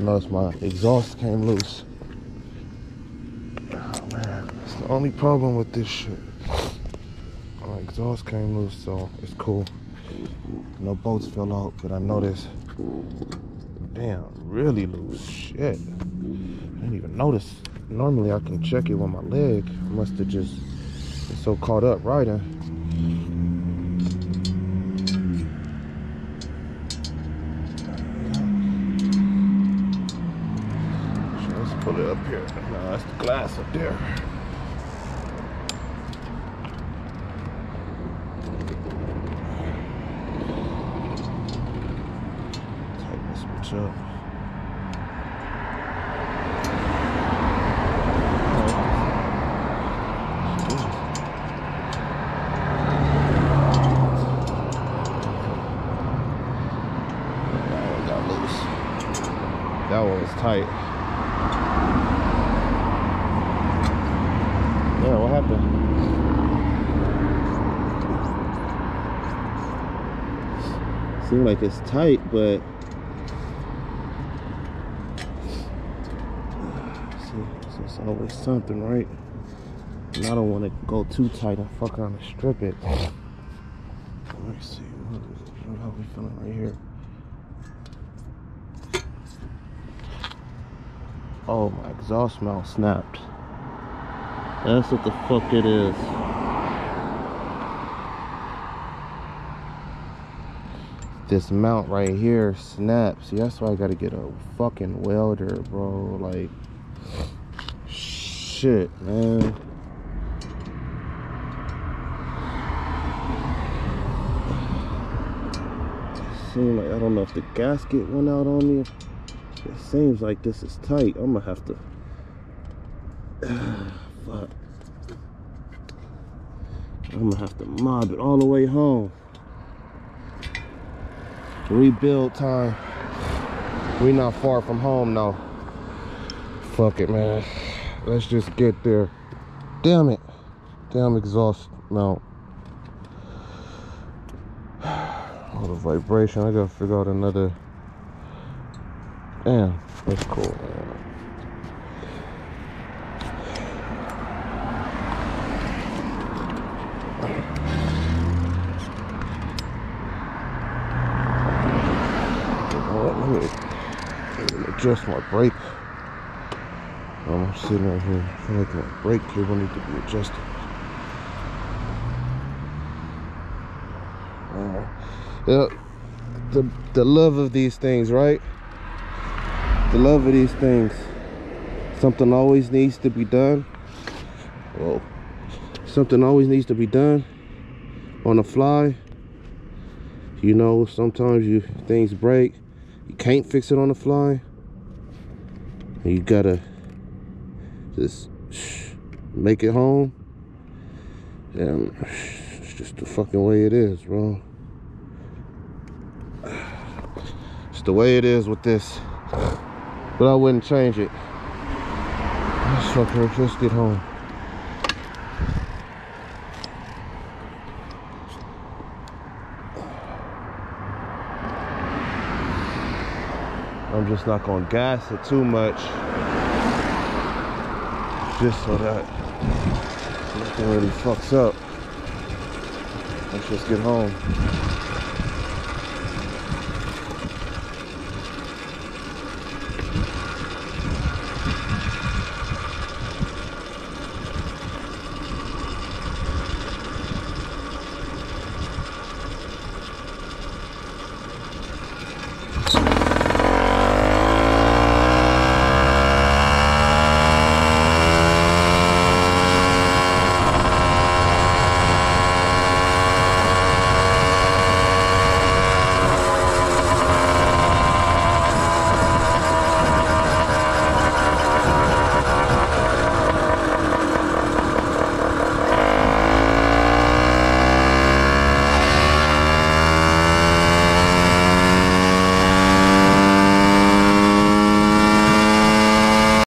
noticed my exhaust came loose. Oh man, that's the only problem with this shit. My exhaust came loose, so it's cool. No bolts fell out, but I noticed, damn, really loose. Shit, I didn't even notice. Normally I can check it with my leg. I must have just been so caught up riding. Let's put it up here. No, that's the glass up there. Tighten this bitch up. That one was tight. Yeah, what happened? Seems like it's tight, but see, it's always something, right? And I don't want to go too tight and fuck around and strip it. Let me see. How we feeling right here? Oh, my exhaust mount snapped. That's what the fuck it is. This mount right here snaps. See, that's why I gotta get a fucking welder, bro. Like, shit, man. It seems like, I don't know if the gasket went out on me. It seems like this is tight. I'm gonna have to fuck. I'm gonna have to mob it all the way home. Rebuild time. We not far from home now. Fuck it, man. Let's just get there. Damn it. Damn exhaust mount. All the vibration. I gotta figure out another. Damn, that's cool, man. Let me adjust my brake. I'm sitting right here. I feel like my brake cable needs to be adjusted. Yeah, the love of these things, right? The love of these things. Something always needs to be done. Whoa. Something always needs to be done on the fly. You know, sometimes things break. You can't fix it on the fly. And you gotta just make it home. And it's just the fucking way it is, bro. It's the way it is with this. But I wouldn't change it. Let's get home. I'm just not gonna gas it too much, just so that nothing really fucks up. Let's just get home.